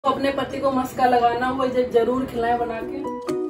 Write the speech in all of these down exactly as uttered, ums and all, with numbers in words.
अपने पति को मस्का लगाना वो जरूर खिलाएं बना के।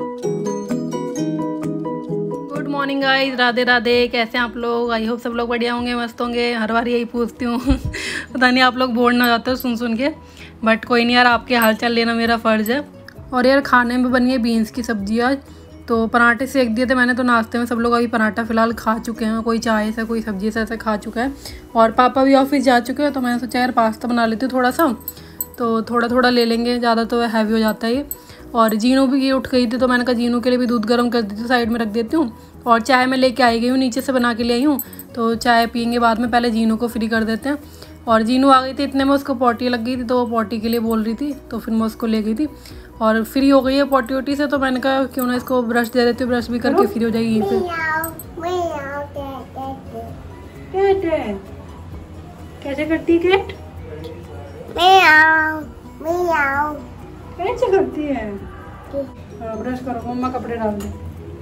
Good morning guys, Radhe Radhe. कैसे हैं आप लोग? आई होप सब लोग बढ़िया होंगे, मस्त होंगे। हर बार यही पूछती हूँ पता नहीं आप लोग बोर ना जाते हो सुन सुन के, बट कोई नहीं यार, आपके हाल चाल लेना मेरा फ़र्ज़ है। और यार खाने में बनी है बीन्स की सब्जी आज, तो पराठे सेक दिए थे मैंने। तो नाश्ते में सब लोग अभी पराठा फ़िलहाल खा चुके हैं, कोई चाय से कोई सब्जी से ऐसे खा चुका है। और पापा भी ऑफिस जा चुके हैं, तो मैंने सोचा यार पास्ता बना लेती हूँ थोड़ा सा, तो थोड़ा थोड़ा ले लेंगे, ज़्यादा तो हैवी हो जाता है ये। और जीनू भी ये उठ गई थी, तो मैंने कहा जीनू के लिए भी दूध गर्म कर दी थी, साइड में रख देती हूँ। और चाय मैं लेके आई गई हूँ, नीचे से बना के ले आई हूँ, तो चाय पियेंगे बाद में, पहले जीनू को फ्री कर देते हैं। और जीनू आ गई थी, इतने में उसको पॉटी लग गई थी, तो वो पॉटी के लिए बोल रही थी, तो फिर मैं उसको ले गई थी। और फ्री हो गई है पॉटी वोटी से, तो मैंने कहा क्यों ना इसको ब्रश दे देती हूँ, ब्रश भी करके फ्री हो जाएगी यहीं पे। कैसे करती कैट? कैसे करती है? ब्रश करो, मम्मा कपड़े डाल दे।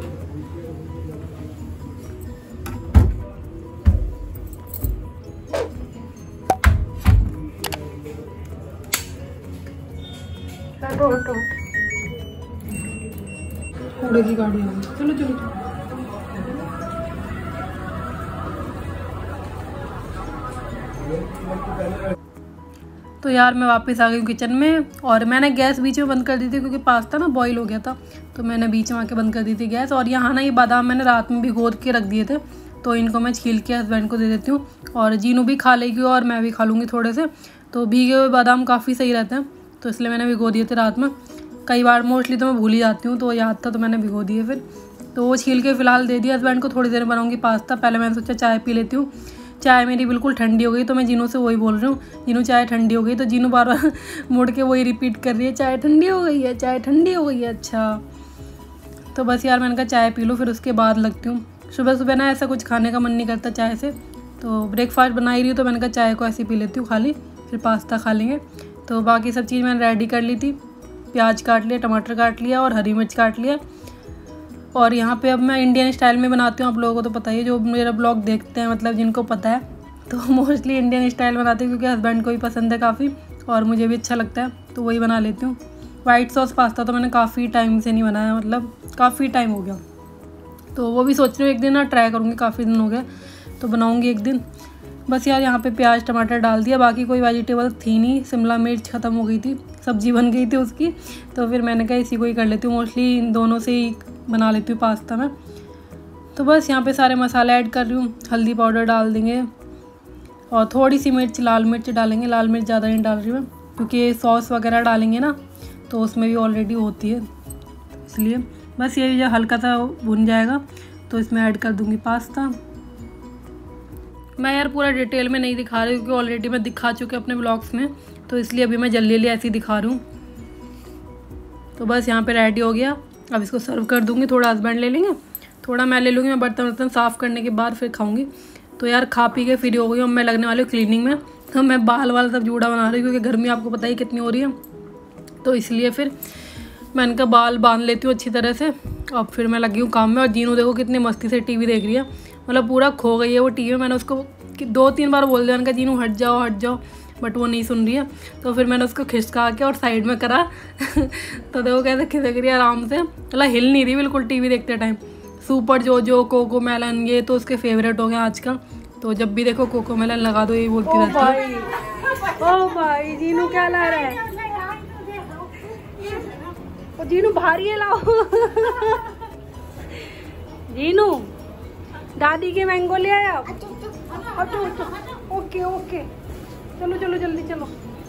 कूड़े की गाड़ी आ गई, चलो चलो चलो। तो यार मैं वापस आ गई हूँ किचन में, और मैंने गैस बीच में बंद कर दी थी क्योंकि पास्ता ना बॉईल हो गया था, तो मैंने बीच में आके बंद कर दी थी गैस। और यहाँ ना ये बादाम मैंने रात में भिगो के रख दिए थे, तो इनको मैं छील के हस्बैंड को दे देती हूँ, और जीनू भी खा लेगी और मैं भी खा लूँगी थोड़े से। तो भीगे हुए बादाम काफ़ी सही रहते हैं, तो इसलिए मैंने भिगो दिए थे रात में। कई बार मोस्टली तो मैं भूल ही जाती हूँ, तो याद था तो मैंने भिगो दिए फिर। तो वो छील के फ़िलहाल दे दिया हस्बैंड को, थोड़ी देर में बनाऊँगी पास्ता। पहले मैंने सोचा चाय पी लेती हूँ, चाय मेरी बिल्कुल ठंडी हो गई, तो मैं जीनू से वही बोल रही हूँ, जीनू चाय ठंडी हो गई। तो जीनू बार बार मुड़ के वही रिपीट कर रही है, चाय ठंडी हो गई है, चाय ठंडी हो गई है। अच्छा, तो बस यार मैंने कहा चाय पी लो, फिर उसके बाद लगती हूँ। सुबह सुबह ना ऐसा कुछ खाने का मन नहीं करता चाय से, तो ब्रेकफास्ट बना ही रही हूँ, तो मैंने कहा चाय को ऐसे ही पी लेती हूँ खाली, फिर पास्ता खा लेंगे। तो बाकी सब चीज़ मैंने रेडी कर ली थी, प्याज काट लिया, टमाटर काट लिया और हरी मिर्च काट लिया। और यहाँ पे अब मैं इंडियन स्टाइल में बनाती हूँ, आप लोगों को तो पता ही है, जो मेरा ब्लॉग देखते हैं, मतलब जिनको पता है, तो मोस्टली इंडियन स्टाइल बनाती हूँ क्योंकि हस्बैंड को भी पसंद है काफ़ी, और मुझे भी अच्छा लगता है, तो वही बना लेती हूँ। वाइट सॉस पास्ता तो मैंने काफ़ी टाइम से नहीं बनाया, मतलब काफ़ी टाइम हो गया, तो वो भी सोच रही हूँ एक दिन ना ट्राई करूँगी, काफ़ी दिन हो गए, तो बनाऊँगी एक दिन। बस यार यहाँ पे प्याज टमाटर डाल दिया, बाकी कोई वेजिटेबल थी नहीं, शिमला मिर्च ख़त्म हो गई थी, सब्जी बन गई थी उसकी, तो फिर मैंने कहा इसी को ही कर लेती हूँ, मोस्टली इन दोनों से ही बना लेती हूँ पास्ता में। तो बस यहाँ पे सारे मसाले ऐड कर रही हूँ, हल्दी पाउडर डाल देंगे और थोड़ी सी मिर्च, लाल मिर्च डालेंगे, लाल मिर्च ज़्यादा नहीं डाल रही मैं क्योंकि सॉस वगैरह डालेंगे ना, तो उसमें भी ऑलरेडी होती है, इसलिए बस ये जो हल्का सा भुन जाएगा तो इसमें ऐड कर दूँगी पास्ता। मैं यार पूरा डिटेल में नहीं दिखा रही क्योंकि ऑलरेडी मैं दिखा चुकी अपने ब्लॉग्स में, तो इसलिए अभी मैं जल्दी जल्दी ऐसे ही दिखा रही हूँ। तो बस यहाँ पे रेडी हो गया, अब इसको सर्व कर दूँगी। थोड़ा हस्बैंड ले लेंगे, थोड़ा मैं ले लूँगी, मैं बर्तन वर्तन साफ़ करने के बाद फिर खाऊँगी। तो यार खा पी के फ्री हो गई हूँ, मैं लगने वाली हूँ क्लीनिंग में, तो मैं बाल वाल सब जूड़ा बना रही हूँ क्योंकि गर्मी आपको पता ही कितनी हो रही है, तो इसलिए फिर मैंने कहा बाल बांध लेती हूँ अच्छी तरह से। अब फिर मैं लगी हूँ काम में, और जीनू देखो कितनी मस्ती से टीवी देख रही है, मतलब पूरा खो गई है वो टीवी में। मैंने उसको कि दो तीन बार बोल दिया, मैंने कहा जीनू हट जाओ हट जाओ, बट वो नहीं सुन रही है, तो फिर मैंने उसको खिसका के और साइड में करा तो देखो कैसे खिसक रही है आराम से, मतलब हिल नहीं रही बिल्कुल टीवी देखते time. Super JoJo, Cocomelon, ये तो उसके फेवरेट हो गए आजकल, तो जब भी देखो कोको मेलन लगा दो, ये बोलती रहती है। ओ भाई जीनू क्या ला रहा है? ओ जीनू भारी है, लाओ जीनू दादी के मैंगो ले आया। ओके ओके, चलो चलो जल्दी चलो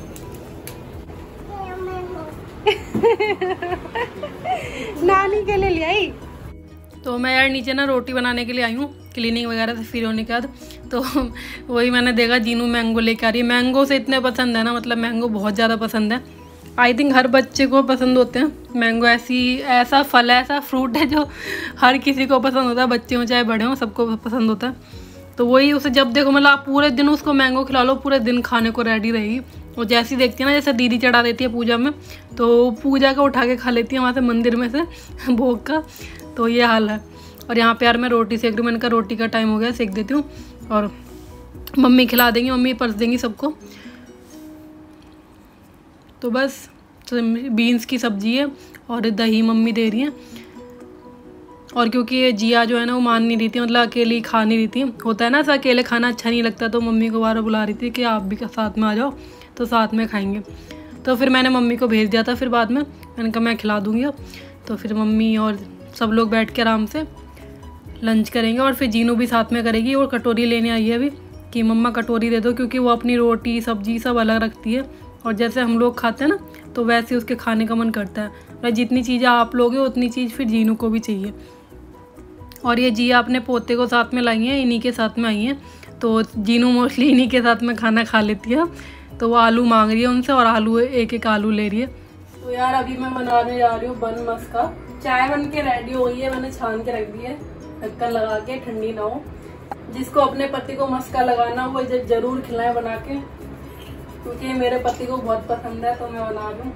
नानी के लिए ले आई। तो मैं यार नीचे ना रोटी बनाने के लिए आई हूँ क्लीनिंग वगैरह से फ्री होने के बाद, तो वही मैंने देखा जीनू मैंगो लेके आ रही है। मैंगो से इतने पसंद है ना, मतलब मैंगो बहुत ज़्यादा पसंद है, आई थिंक हर बच्चे को पसंद होते हैं मैंगो। ऐसी ऐसा फल है, ऐसा फ्रूट है जो हर किसी को पसंद होता है, बच्चे हों चाहे बड़े हों, सबको पसंद होता है। तो वही उसे जब देखो, मतलब आप पूरे दिन उसको मैंगो खिला लो, पूरे दिन खाने को रेडी रहेगी। और जैसी देखती है ना, जैसे दीदी चढ़ा देती है पूजा में, तो पूजा का उठा के खा लेती है वहाँ से मंदिर में से भोग का, तो ये हाल है। और यहाँ पे यार मैं रोटी सेक रही हूँ, मैंने कहा रोटी का टाइम हो गया, सेक देती हूँ, और मम्मी खिला देंगी, मम्मी परस देंगी सबको। तो बस बीन्स की सब्ज़ी है और दही मम्मी दे रही हैं। और क्योंकि ये जिया जो है ना वो मान नहीं रही थी, मतलब अकेली खा नहीं रही थी, होता है ना ऐसा अकेले खाना अच्छा नहीं लगता, तो मम्मी को बार बुला रही थी कि आप भी साथ में आ जाओ तो साथ में खाएंगे। तो फिर मैंने मम्मी को भेज दिया था, फिर बाद में मैंने कहा मैं खिला दूँगी अब। तो फिर मम्मी और सब लोग बैठ के आराम से लंच करेंगे और फिर जीनू भी साथ में करेगी। और कटोरी लेने आई है अभी कि मम्मा कटोरी दे दो, क्योंकि वो अपनी रोटी सब्जी सब अलग रखती है और जैसे हम लोग खाते हैं ना तो वैसे उसके खाने का मन करता है। और जितनी चीज़ें आप लोगे उतनी चीज़ फिर जीनू को भी चाहिए। और ये जिया अपने पोते को साथ में लाई हैं, इन्हीं के साथ में आई हैं, तो जीनू मोस्टली इन्हीं के साथ में खाना खा लेती है। तो वो आलू मांग रही है उनसे और आलू एक एक आलू ले रही है। तो यार अभी मैं बनाने जा रही हूँ बन मस्का। चाय बन के रेडी हो गई है, मैंने छान के रख दी है ढक्कन लगा के, ठंडी ना हो। जिसको अपने पति को मस्का लगाना वो जरूर खिलाएं बना के, क्योंकि मेरे पति को बहुत पसंद है, तो मैं बना दूं।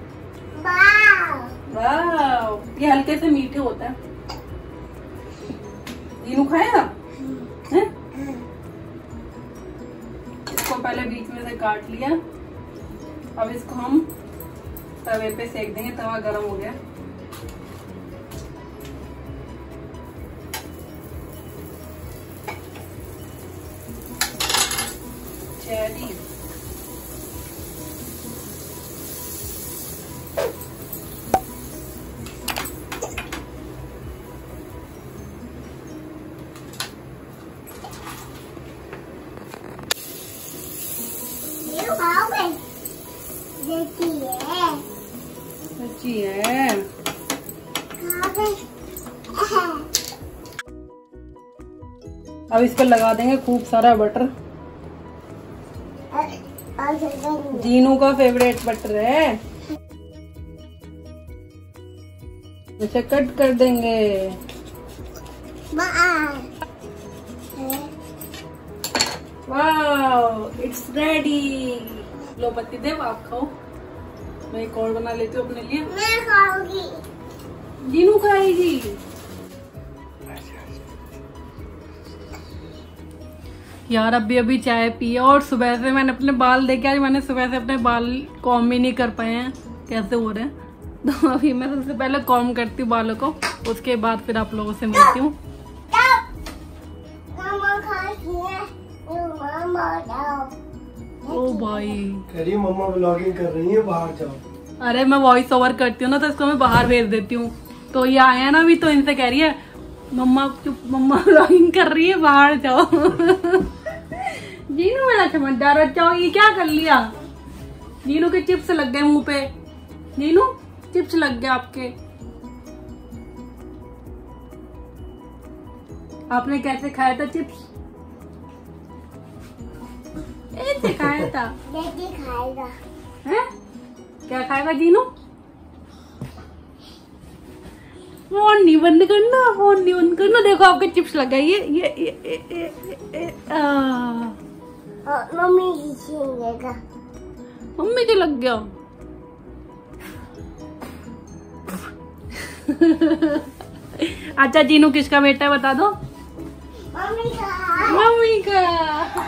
वाह, ये हल्के से मीठे होते हैं। जीनू खाएगा? हैं? इसको पहले बीच में से काट लिया, अब इसको हम तवे पे सेक देंगे। तवा गरम हो गया। चैरी अच्छी है। अब इस पर लगा देंगे खूब सारा बटर। जीनू का फेवरेट बटर है। इसे कट कर देंगे। Wow, it's ready. लो पति देव आप खाओ, मैं एक और बना लेती हूँ अपने लिए। मैं खाऊंगी। जीनू खाएगी। यार अभी अभी चाय पी है और सुबह से मैंने अपने बाल देखे, आज मैंने सुबह से अपने बाल कॉम भी नहीं कर पाए हैं, कैसे हो रहे हैं। तो अभी मैं सबसे पहले कॉम करती हूँ बालों को, उसके बाद फिर आप लोगों से मिलती हूँ। ओ भाई, कह रही मम्मा व्लॉगिंग कर रही है, बाहर जाओ। अरे मैं वॉइस ओवर करती हूँ ना, तो इसको मैं बाहर भेज देती हूँ। तो ये आया ना अभी, तो इनसे कह रही है मम्मा चुप, मम्मा व्लॉगिंग कर रही है, बाहर जाओ। जीनू मेरा समझदार बच्चा, ये क्या कर लिया? जीनू के चिप्स लग गए मुंह पे। जीनू चिप्स लग गए आपके। आपने कैसे खाया था चिप्स? ऐसे खाया था। खाएगा है? क्या खाएगा जीनू? फोन नहीं बंद करना, फोन नहीं बंद करना। देखो आपके चिप्स लग गए। ये ये ये, ये, ये, ये मम्मी की मम्मी के लग गया। अच्छा जीनू किसका बेटा है बता दो? मम्मी का। मम्मी का।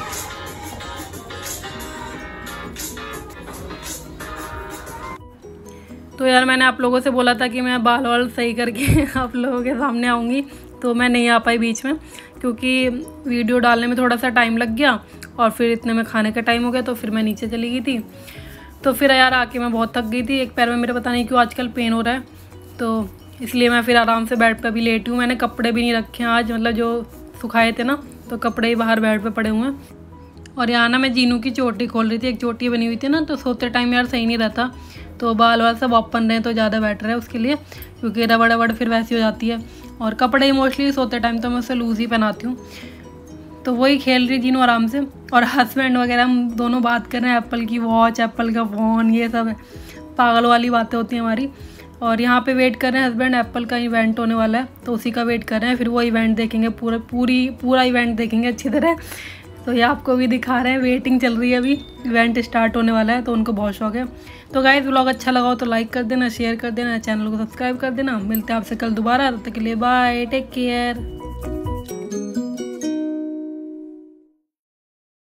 तो यार मैंने आप लोगों से बोला था कि मैं बाल वाल सही करके आप लोगों के सामने आऊँगी, तो मैं नहीं आ पाई बीच में, क्योंकि वीडियो डालने में थोड़ा सा टाइम लग गया और फिर इतने में खाने का टाइम हो गया, तो फिर मैं नीचे चली गई थी। तो फिर यार आके मैं बहुत थक गई थी, एक पैर में मेरे पता नहीं क्यों आजकल पेन हो रहा है, तो इसलिए मैं फिर आराम से बेड पे भी लेटी हूँ। मैंने कपड़े भी नहीं रखे हैं आज, मतलब जो सुखाए थे ना, तो कपड़े ही बाहर बेड पे पड़े हुए हैं। और यहाँ ना मैं जीनू की चोटी खोल रही थी, एक चोटी बनी हुई थी ना, तो सोते टाइम यार सही नहीं रहता, तो बाल वाल सब ओपन रहे तो ज़्यादा बेटर है उसके लिए, क्योंकि रबड़ रबड़ फिर वैसी हो जाती है। और कपड़े ही मोस्टली सोते टाइम तो मैं उसे लूज़ ही पहनाती हूँ। तो वही खेल रही जीनू आराम से, और हस्बैंड वगैरह हम दोनों बात कर रहे हैं, एप्पल की वॉच, एप्पल का फ़ोन, ये सब है, पागल वाली बातें होती हैं हमारी। और यहाँ पे वेट कर रहे हैं हस्बैंड, एप्पल का इवेंट होने वाला है तो उसी का वेट कर रहे हैं, फिर वो इवेंट देखेंगे, पूरा पूरी पूरा इवेंट देखेंगे अच्छी तरह। तो ये आपको भी दिखा रहे हैं, वेटिंग चल रही है, अभी इवेंट स्टार्ट होने वाला है, तो उनको बहुत शौक है। तो गाइस व्लॉग अच्छा लगा हो तो लाइक कर देना, शेयर कर देना, चैनल को सब्सक्राइब कर देना। मिलते हैं आपसे कल दोबारा, तब तक के लिए बाय, टेक केयर।